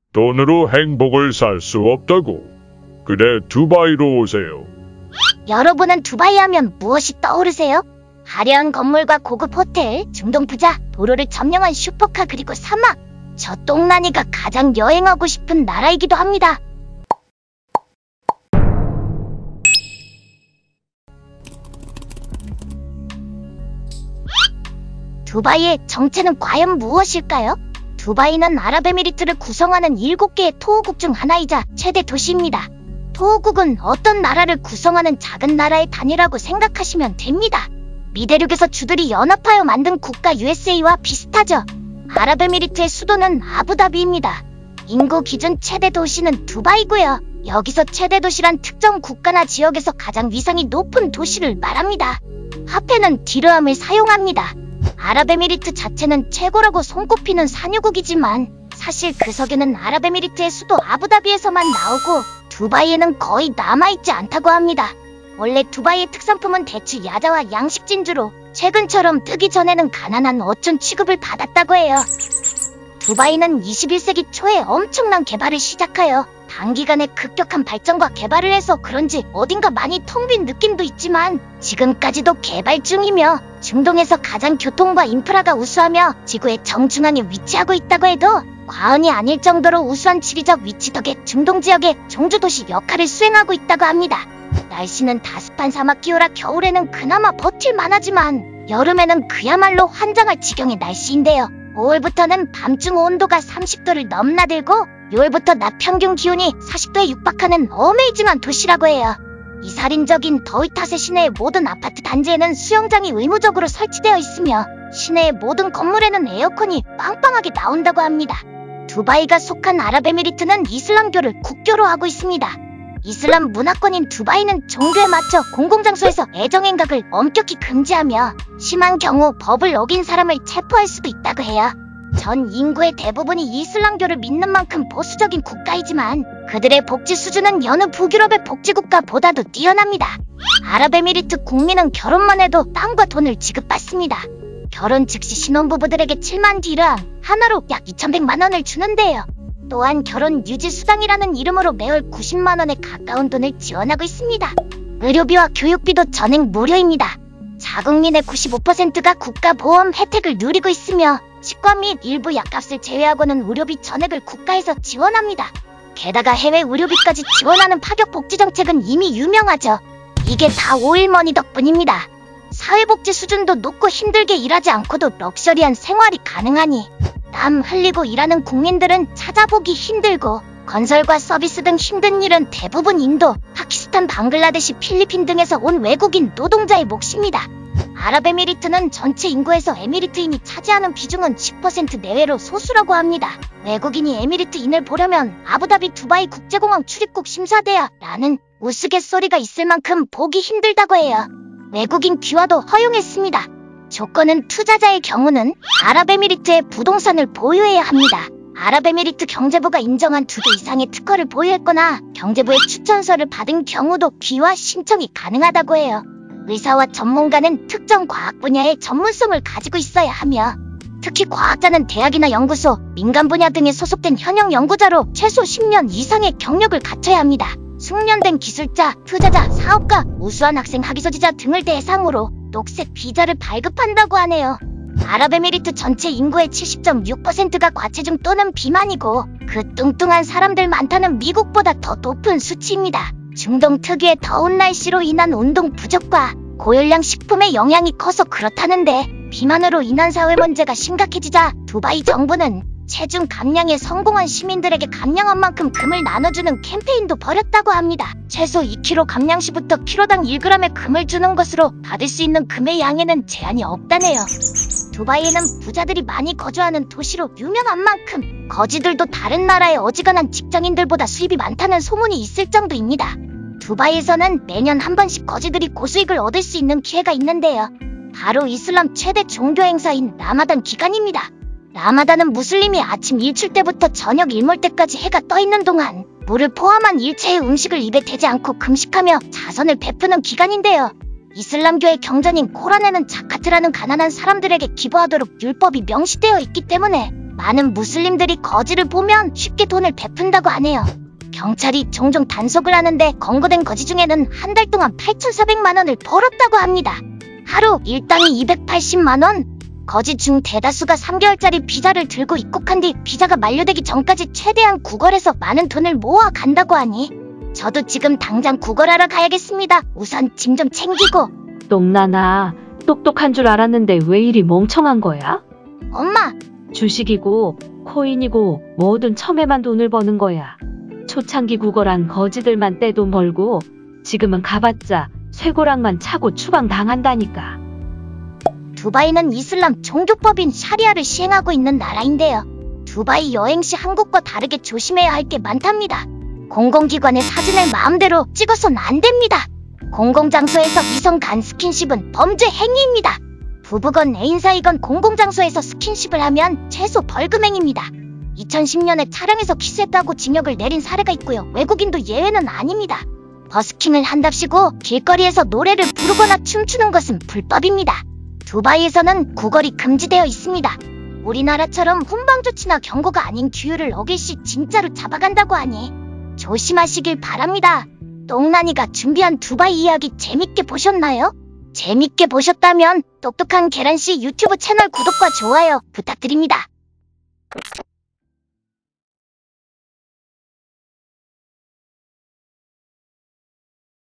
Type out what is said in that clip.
돈으로 행복을 살 수 없다고. 그래, 두바이로 오세요. 여러분은 두바이 하면 무엇이 떠오르세요? 화려한 건물과 고급 호텔, 중동 부자, 도로를 점령한 슈퍼카 그리고 사막. 저 똥난이가 가장 여행하고 싶은 나라이기도 합니다. 두바이의 정체는 과연 무엇일까요? 두바이는 아랍에미리트를 구성하는 7개의 토호국 중 하나이자 최대 도시입니다. 토호국은 어떤 나라를 구성하는 작은 나라의 단위라고 생각하시면 됩니다. 미대륙에서 주들이 연합하여 만든 국가 USA와 비슷하죠. 아랍에미리트의 수도는 아부다비입니다. 인구 기준 최대 도시는 두바이고요. 여기서 최대 도시란 특정 국가나 지역에서 가장 위상이 높은 도시를 말합니다. 화폐는 디르함을 사용합니다. 아랍에미리트 자체는 최고라고 손꼽히는 산유국이지만 사실 그 석유는 아랍에미리트의 수도 아부다비에서만 나오고 두바이에는 거의 남아있지 않다고 합니다. 원래 두바이의 특산품은 대추, 야자와 양식 진주로 최근처럼 뜨기 전에는 가난한 어촌 취급을 받았다고 해요. 두바이는 21세기 초에 엄청난 개발을 시작하여 단기간에 급격한 발전과 개발을 해서 그런지 어딘가 많이 텅 빈 느낌도 있지만 지금까지도 개발 중이며 중동에서 가장 교통과 인프라가 우수하며 지구의 정중앙에 위치하고 있다고 해도 과언이 아닐 정도로 우수한 지리적 위치 덕에 중동 지역의 종주도시 역할을 수행하고 있다고 합니다. 날씨는 다습한 사막 기후라 겨울에는 그나마 버틸만 하지만 여름에는 그야말로 환장할 지경의 날씨인데요. 5월부터는 밤중 온도가 30도를 넘나들고 6월부터 낮 평균 기온이 40도에 육박하는 어메이징한 도시라고 해요. 이 살인적인 더위 탓에 시내의 모든 아파트 단지에는 수영장이 의무적으로 설치되어 있으며 시내의 모든 건물에는 에어컨이 빵빵하게 나온다고 합니다. 두바이가 속한 아랍에미리트는 이슬람교를 국교로 하고 있습니다. 이슬람 문화권인 두바이는 종교에 맞춰 공공장소에서 애정행각을 엄격히 금지하며 심한 경우 법을 어긴 사람을 체포할 수도 있다고 해요. 전 인구의 대부분이 이슬람교를 믿는 만큼 보수적인 국가이지만 그들의 복지 수준은 여느 북유럽의 복지국가보다도 뛰어납니다. 아랍에미리트 국민은 결혼만 해도 땅과 돈을 지급받습니다. 결혼 즉시 신혼부부들에게 7만 디르함, 하나로 약 2,100만 원을 주는데요. 또한 결혼 유지수당이라는 이름으로 매월 90만 원에 가까운 돈을 지원하고 있습니다. 의료비와 교육비도 전액 무료입니다. 자국민의 95%가 국가보험 혜택을 누리고 있으며 치과 및 일부 약값을 제외하고는 의료비 전액을 국가에서 지원합니다. 게다가 해외 의료비까지 지원하는 파격 복지정책은 이미 유명하죠. 이게 다 오일머니 덕분입니다. 사회복지 수준도 높고 힘들게 일하지 않고도 럭셔리한 생활이 가능하니 땀 흘리고 일하는 국민들은 찾아보기 힘들고 건설과 서비스 등 힘든 일은 대부분 인도, 파키스탄, 방글라데시, 필리핀 등에서 온 외국인 노동자의 몫입니다. 아랍에미리트는 전체 인구에서 에미리트인이 차지하는 비중은 10% 내외로 소수라고 합니다. 외국인이 에미리트인을 보려면 아부다비 두바이 국제공항 출입국 심사돼야 라는 우스갯소리가 있을 만큼 보기 힘들다고 해요. 외국인 귀화도 허용했습니다. 조건은 투자자의 경우는 아랍에미리트의 부동산을 보유해야 합니다. 아랍에미리트 경제부가 인정한 2개 이상의 특허를 보유했거나 경제부의 추천서를 받은 경우도 귀화 신청이 가능하다고 해요. 의사와 전문가는 특정 과학 분야의 전문성을 가지고 있어야 하며 특히 과학자는 대학이나 연구소, 민간 분야 등에 소속된 현역 연구자로 최소 10년 이상의 경력을 갖춰야 합니다. 숙련된 기술자, 투자자, 사업가, 우수한 학생, 학위소지자 등을 대상으로 녹색 비자를 발급한다고 하네요. 아랍에미리트 전체 인구의 70.6%가 과체중 또는 비만이고 그 뚱뚱한 사람들 많다는 미국보다 더 높은 수치입니다. 중동 특유의 더운 날씨로 인한 운동 부족과 고열량 식품의 영향이 커서 그렇다는데 비만으로 인한 사회 문제가 심각해지자 두바이 정부는 체중 감량에 성공한 시민들에게 감량한 만큼 금을 나눠주는 캠페인도 벌였다고 합니다. 최소 2kg 감량 시부터 키로당 1g의 금을 주는 것으로 받을 수 있는 금의 양에는 제한이 없다네요. 두바이에는 부자들이 많이 거주하는 도시로 유명한 만큼 거지들도 다른 나라의 어지간한 직장인들보다 수입이 많다는 소문이 있을 정도입니다. 두바이에서는 매년 한 번씩 거지들이 고수익을 얻을 수 있는 기회가 있는데요. 바로 이슬람 최대 종교 행사인 라마단 기간입니다. 라마단은 무슬림이 아침 일출 때부터 저녁 일몰 때까지 해가 떠 있는 동안 물을 포함한 일체의 음식을 입에 대지 않고 금식하며 자선을 베푸는 기간인데요. 이슬람교의 경전인 코란에는 자카트라는 가난한 사람들에게 기부하도록 율법이 명시되어 있기 때문에 많은 무슬림들이 거지를 보면 쉽게 돈을 베푼다고 하네요. 경찰이 종종 단속을 하는데 검거된 거지 중에는 한 달 동안 8,400만 원을 벌었다고 합니다. 하루 일당이 280만 원. 거지 중 대다수가 3개월짜리 비자를 들고 입국한 뒤 비자가 만료되기 전까지 최대한 구걸해서 많은 돈을 모아 간다고 하니 저도 지금 당장 구걸하러 가야겠습니다. 우선 짐 좀 챙기고. 똥나나, 똑똑한 줄 알았는데 왜 이리 멍청한 거야? 엄마, 주식이고 코인이고 뭐든 처음에만 돈을 버는 거야. 초창기 구걸한 거지들만 떼돈 벌고 지금은 가봤자 쇠고랑만 차고 추방당한다니까. 두바이는 이슬람 종교법인 샤리아를 시행하고 있는 나라인데요. 두바이 여행 시 한국과 다르게 조심해야 할 게 많답니다. 공공기관의 사진을 마음대로 찍어선 안 됩니다. 공공장소에서 이성 간 스킨십은 범죄 행위입니다. 부부건 애인 사이건 공공장소에서 스킨십을 하면 최소 벌금행입니다. 2010년에 차량에서 키스했다고 징역을 내린 사례가 있고요. 외국인도 예외는 아닙니다. 버스킹을 한답시고 길거리에서 노래를 부르거나 춤추는 것은 불법입니다. 두바이에서는 구걸이 금지되어 있습니다. 우리나라처럼 훈방조치나 경고가 아닌 규율을 어길 시 진짜로 잡아간다고 하니 조심하시길 바랍니다. 똥난이가 준비한 두바이 이야기 재밌게 보셨나요? 재밌게 보셨다면 똑똑한 계란씨 유튜브 채널 구독과 좋아요 부탁드립니다.